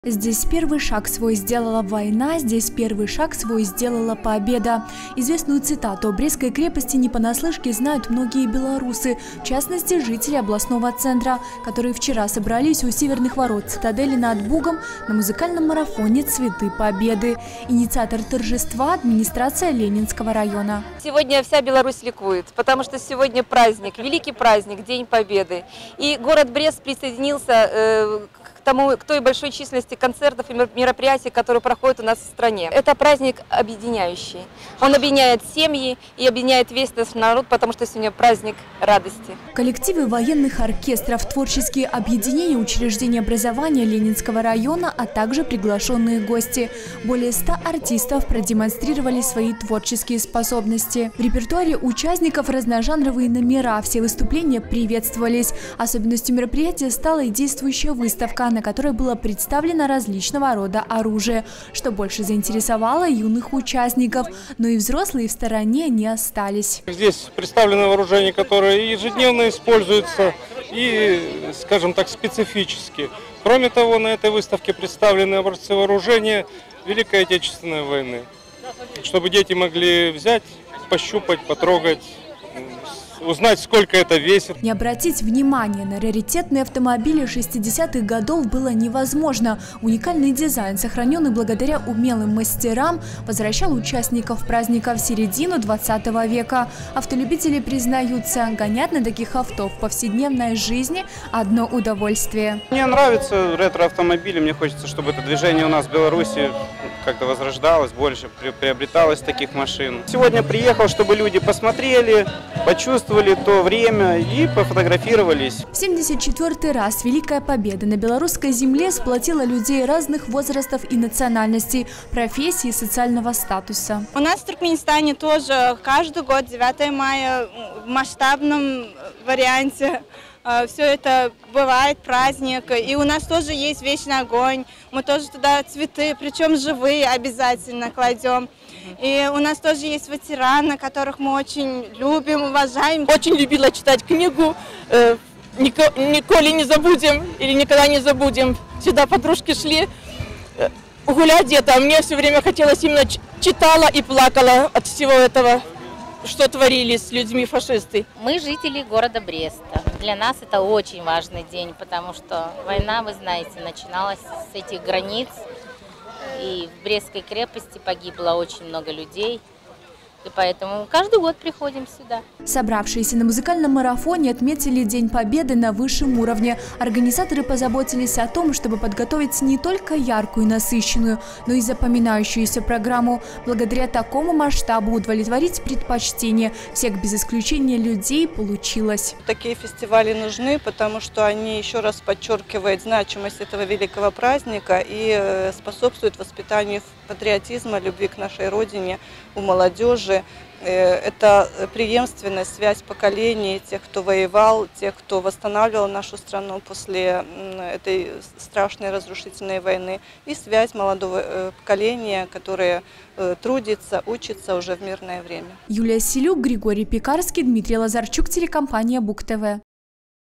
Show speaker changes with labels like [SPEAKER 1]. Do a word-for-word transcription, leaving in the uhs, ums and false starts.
[SPEAKER 1] Здесь первый шаг свой сделала война, здесь первый шаг свой сделала победа. Известную цитату о Брестской крепости не понаслышке знают многие белорусы, в частности жители областного центра, которые вчера собрались у северных ворот цитадели над Бугом на музыкальном марафоне «Цветы Победы». Инициатор торжества – администрация Ленинского района.
[SPEAKER 2] Сегодня вся Беларусь ликует, потому что сегодня праздник, великий праздник, День Победы. И город Брест присоединился э, к тому, к той большой численности концертов и мероприятий, которые проходят у нас в стране. Это праздник объединяющий. Он объединяет семьи и объединяет весь наш народ, потому что сегодня праздник радости.
[SPEAKER 1] Коллективы военных оркестров, творческие объединения, учреждения образования Ленинского района, а также приглашенные гости. Более ста артистов продемонстрировали свои творческие способности. В репертуаре участников разножанровые номера. Все выступления приветствовались. Особенностью мероприятия стала и действующая выставка, на которой было представлено различного рода оружие, что больше заинтересовало юных участников. Но и взрослые в стороне не остались.
[SPEAKER 3] Здесь представлено вооружение, которое ежедневно используется и, скажем так, специфически. Кроме того, на этой выставке представлены образцы вооружения Великой Отечественной войны, чтобы дети могли взять, пощупать, потрогать, узнать, сколько это весит.
[SPEAKER 1] Не обратить внимание на раритетные автомобили шестидесятых годов было невозможно. Уникальный дизайн, сохраненный благодаря умелым мастерам, возвращал участников праздника в середину двадцатого века. Автолюбители признаются, гонять на таких авто в повседневной жизни – одно удовольствие.
[SPEAKER 4] Мне нравятся ретро-автомобили, мне хочется, чтобы это движение у нас в Беларуси как-то возрождалось, больше приобреталось таких машин. Сегодня приехал, чтобы люди посмотрели, почувствовали то время и пофотографировались.
[SPEAKER 1] В семьдесят четвёртый раз Великая Победа на белорусской земле сплотила людей разных возрастов и национальностей, профессий и социального статуса.
[SPEAKER 5] У нас в Туркменистане тоже каждый год девятое мая в масштабном варианте. Все это бывает, праздник, и у нас тоже есть вечный огонь, мы тоже туда цветы, причем живые, обязательно кладем. И у нас тоже есть ветераны, которых мы очень любим, уважаем.
[SPEAKER 6] Очень любила читать книгу «Николи не забудем» или «Никогда не забудем». Сюда подружки шли гулять где-то, а мне все время хотелось именно читала и плакала от всего этого, что творили с людьми фашисты.
[SPEAKER 7] Мы жители города Бреста. Для нас это очень важный день, потому что война, вы знаете, начиналась с этих границ. И в Брестской крепости погибло очень много людей. И поэтому каждый год приходим сюда.
[SPEAKER 1] Собравшиеся на музыкальном марафоне отметили День Победы на высшем уровне. Организаторы позаботились о том, чтобы подготовить не только яркую и насыщенную, но и запоминающуюся программу. Благодаря такому масштабу удовлетворить предпочтения всех без исключения людей получилось.
[SPEAKER 8] Такие фестивали нужны, потому что они еще раз подчеркивают значимость этого великого праздника и способствуют воспитанию патриотизма, любви к нашей родине у молодежи. Это преемственность, связь поколений, тех, кто воевал, тех, кто восстанавливал нашу страну после этой страшной разрушительной войны, и связь молодого поколения, которое трудится, учится уже в мирное время.
[SPEAKER 1] Юлия Селюк, Григорий Пекарский, Дмитрий Лазарчук, телекомпания Буг ТВ.